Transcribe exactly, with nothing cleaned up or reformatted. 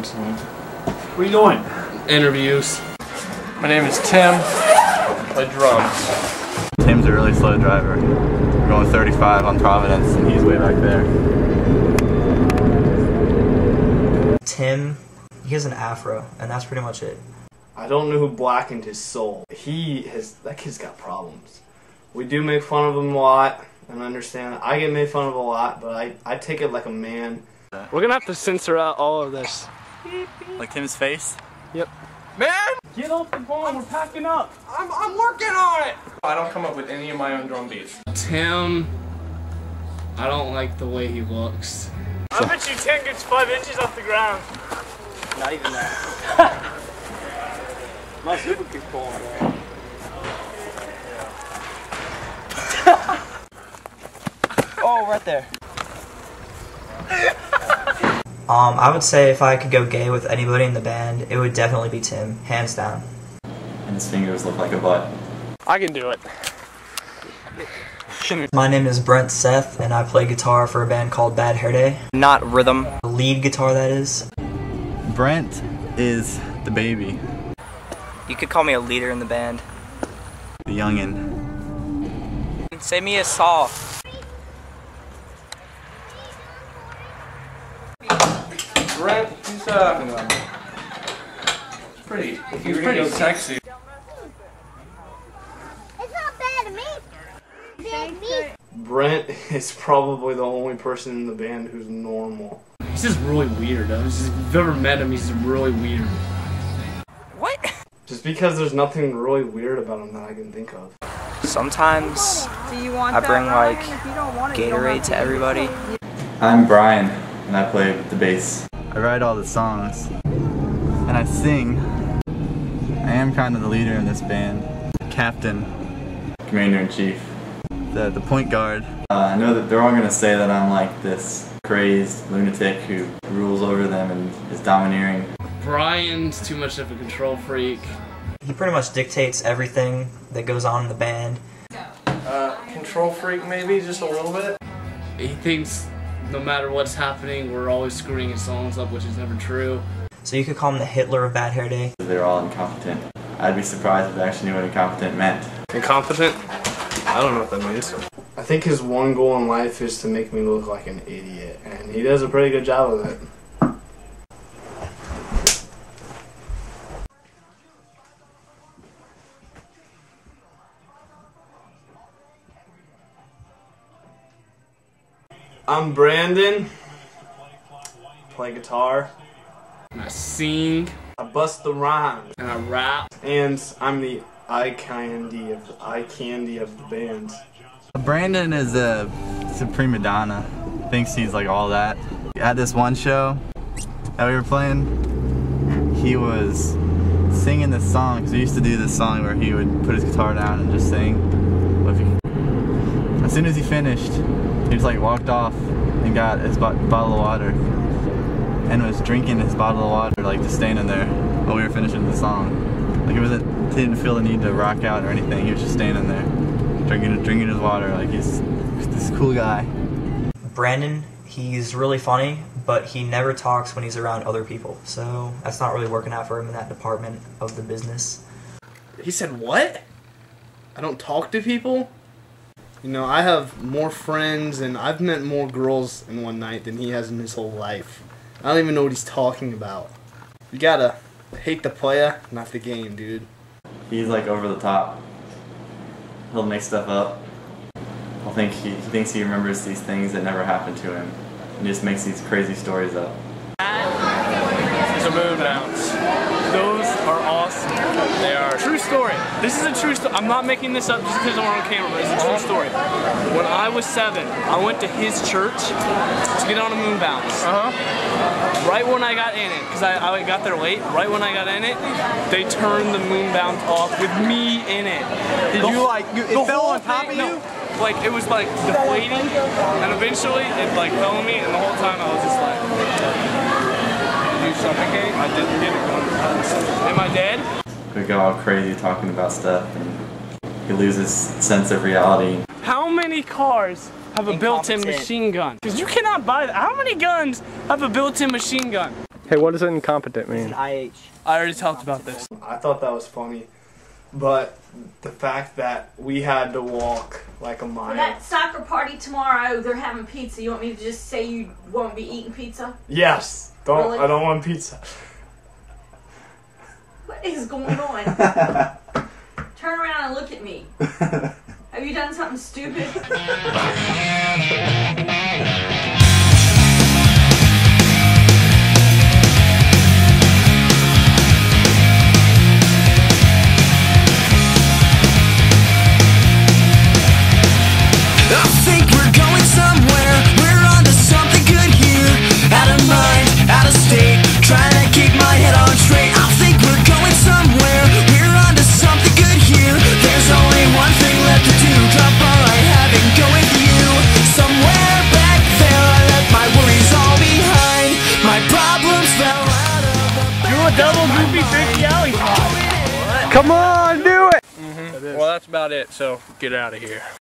theme song. What are you doing? Interviews. My name is Tim. I play drums. Tim's a really slow driver. We're going thirty-five on Providence and he's way back there. Tim, he has an afro, and that's pretty much it. I don't know who blackened his soul. He has, that kid's got problems. We do make fun of him a lot, and understand I get made fun of a lot, but I, I take it like a man. We're gonna have to censor out all of this. Like Tim's face? Yep. Man! Get off the phone, we're packing up! I'm, I'm working on it! I don't come up with any of my own drum beats. Tim, I don't like the way he looks. I bet you ten gets five inches off the ground. Not even that. My super kick's pulling, man. Oh, right there. um, I would say if I could go gay with anybody in the band, it would definitely be Tim, hands down. And his fingers look like a butt. I can do it. My name is Brent Seth, and I play guitar for a band called Bad Hare. Not rhythm. Lead guitar, that is. Brent is the baby. You could call me a leader in the band. The youngin'. Save me a saw. Brent, he's uh, pretty. He's pretty sexy. It's not bad to me. Bad me. Brent is probably the only person in the band who's normal. He's just really weird, though. He's just, if you've ever met him, he's just really weird. What? Just because there's nothing really weird about him that I can think of. Sometimes I bring like Gatorade to everybody. I'm Brian and I play the bass. I write all the songs and I sing. I am kind of the leader in this band. Captain. Commander-in-Chief. The, the point guard. Uh, I know that they're all going to say that I'm like this crazed lunatic who rules over them and is domineering. Brian's too much of a control freak. He pretty much dictates everything that goes on in the band. Uh, control freak maybe, just a little bit. He thinks no matter what's happening, we're always screwing his songs up, which is never true. So you could call him the Hitler of Bad Hair Day. They're all incompetent. I'd be surprised if they actually knew what incompetent meant. Incompetent? I don't know what that means. I think his one goal in life is to make me look like an idiot, and he does a pretty good job of it. I'm Brandon, play guitar, And I sing, I bust the rhymes, and I rap. and I'm the eye candy of the eye candy of the band. Brandon is a, is a prima donna. Thinks he's like all that. At this one show that we were playing, he was singing this song, because we used to do this song where he would put his guitar down and just sing. But if he, as soon as he finished, he just like walked off and got his bo bottle of water and was drinking his bottle of water, like just standing there while we were finishing the song. Like it wasn't, he didn't feel the need to rock out or anything. He was just standing there, drinking drinking his water. Like he's, he's this cool guy. Brandon, he's really funny, but he never talks when he's around other people. So that's not really working out for him in that department of the business. He said, what? I don't talk to people? You know, I have more friends and I've met more girls in one night than he has in his whole life. I don't even know what he's talking about. You gotta hate the player, not the game, dude. He's like over the top. He'll make stuff up. He'll think he, he thinks he remembers these things that never happened to him. And just makes these crazy stories up. It's a moon bounce. Those are awesome. They are. True story. This is a true story. I'm not making this up just because I'm on camera, but it's a true story. When I was seven, I went to his church to get on a moon bounce. Uh-huh. Right when I got in it, because I, I got there late, right when I got in it, they turned the moon bounce off with me in it. Did the, you like, you, it fell on top thing, of you? No. Like, it was like deflating, and eventually it like fell on me, and the whole time I was just like, did you suffocate? I didn't get it. Am I dead? We go all crazy talking about stuff and he loses sense of reality. How many cars have a built-in machine gun? Because you cannot buy that. How many guns have a built-in machine gun? Hey, what does incompetent It's an mean? I H. I already talked about this. I thought that was funny, but the fact that we had to walk like a mile. For that soccer party tomorrow, they're having pizza. You want me to just say you won't be eating pizza? Yes. Don't. Really? I don't want pizza. What is going on? Turn around and look at me. Have you done something stupid? I think we're going somewhere. We're onto something good here. Out of mind, out of state, trying to keep my head on straight. I think we're going somewhere. We're onto something good here. There's only one thing left to do. Drop all I have and go with you. Somewhere back there, I left my worries all behind. My problems fell out of the Do a double goofy fifty alley pop. Come on, do it. Mm-hmm. Well, that's about it. So get out of here.